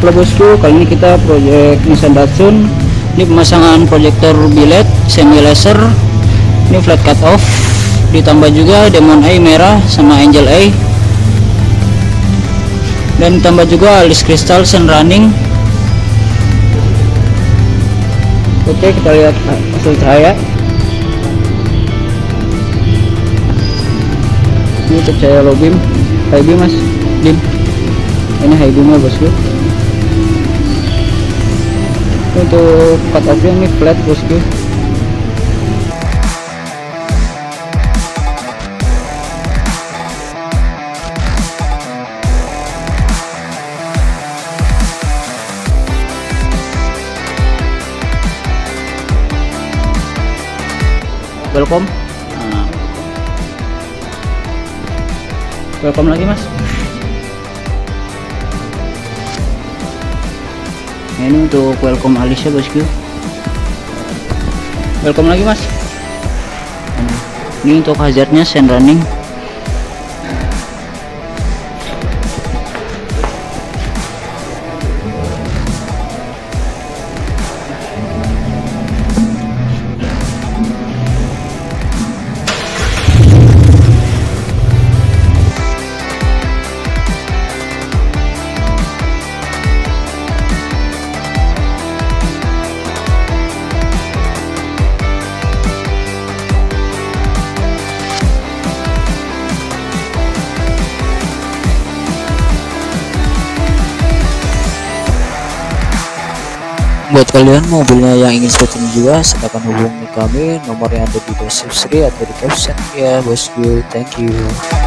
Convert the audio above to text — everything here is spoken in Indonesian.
Halo bosku, kali ini kita proyek Nissan Datsun. Ini pemasangan proyektor biled semi laser. Ini flat cut off, ditambah juga Demon Eye merah sama Angel Eye, dan ditambah juga alis kristal sun running. Oke, kita lihat hasil cahaya. Ini cek cahaya low beam, high beam mas, beam. Ini high beamnya bosku. Untuk cut off ini flat bosku. Welcome. Welcome lagi mas. Ini untuk welcome alisnya bosku. Welcome lagi mas. Ini untuk hazardnya sun running. Buat kalian mobilnya yang ingin setting juga, silakan hubungi kami, nomor yang ada di deskripsi atau di caption ya bosku. Thank you.